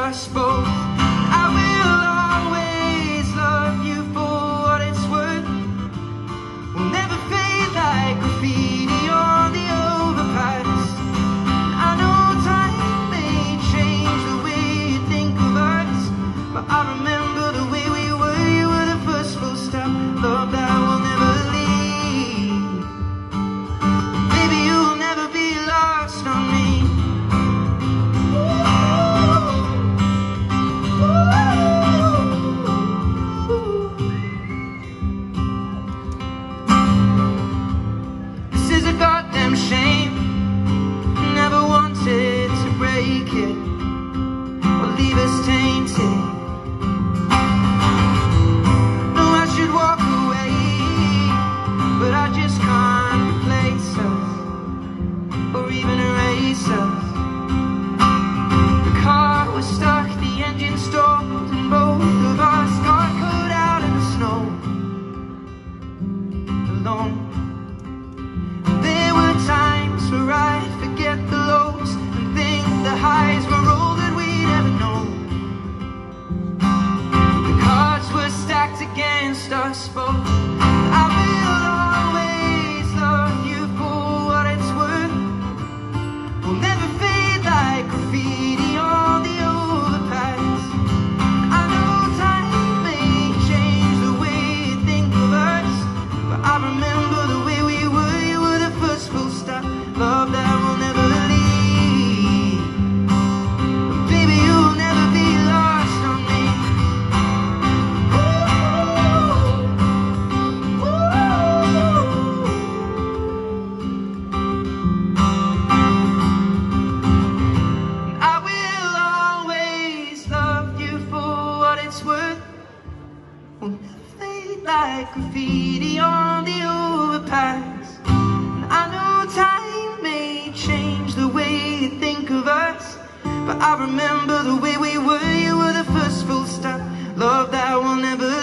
us both. I will always love you for what it's worth. We'll never fade like graffiti on the overpass. I know time may change the way you think of us, but I remember the way we were. You were the first full stop, love that will never leave. Baby, you'll never be lost on me. This is a goddamn shame. Never wanted to break it or leave us tainted. No, I should walk away, but I just can't replace us or even erase us. The car was stuck, the engine stalled, and both of us got caught out in the snow, alone. There were times where I'd forget the lows and think the highs were all that we'd ever known. The cards were stacked against us both. I will always love you for what it's worth. We'll never fade like graffiti on the overpass. I know time may change the way you think of us, but I remember the way we were. You were the first full stop, love that will never leave. Baby, you'll never be lost on me. I will always love you for what it's worth. We'll never fade like graffiti on the overpass. And I know time may change the way you think of us, but I remember the way we were. You were the first full stop, love that will never